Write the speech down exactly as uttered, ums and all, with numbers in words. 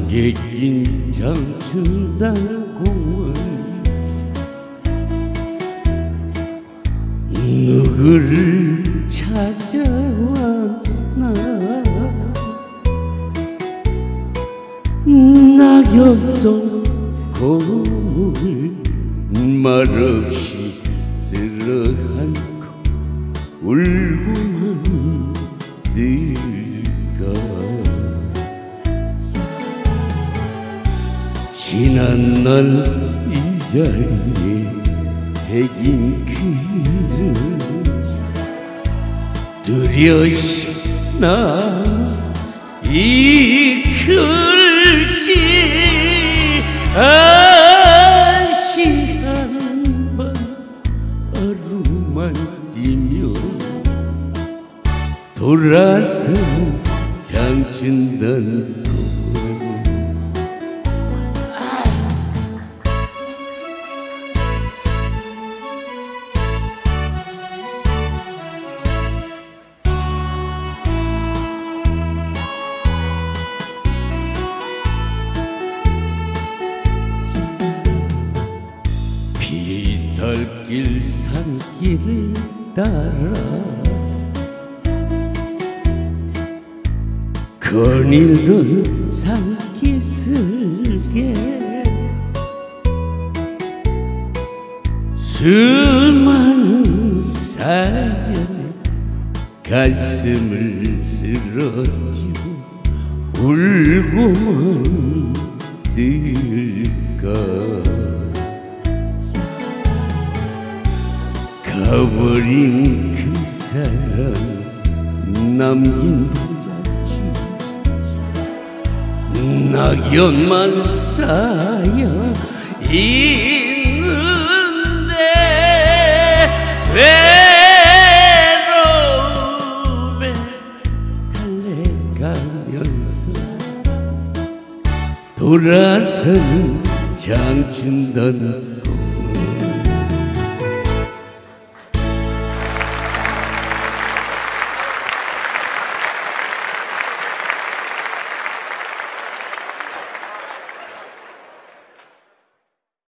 안개 낀 장춘단공원 누구를 찾아왔나. 낙엽 속 고물 말없이 쓸어안고 울고만 있을까. 지난 날 이 자리에 새긴 글을 뚜렷이 난 이끌지. 다시 한번 어루만지며 돌아서 장춘단 비탈길 산길을 따라 거닐던 산기슭에 수많은 사연에 가슴을 쓸어주고 울고만 있을까. 가버린 그 사람 남긴 부잣집 낙엽만 쌓여 있는데 외로움에 달래가면서 돌아서는 장춘단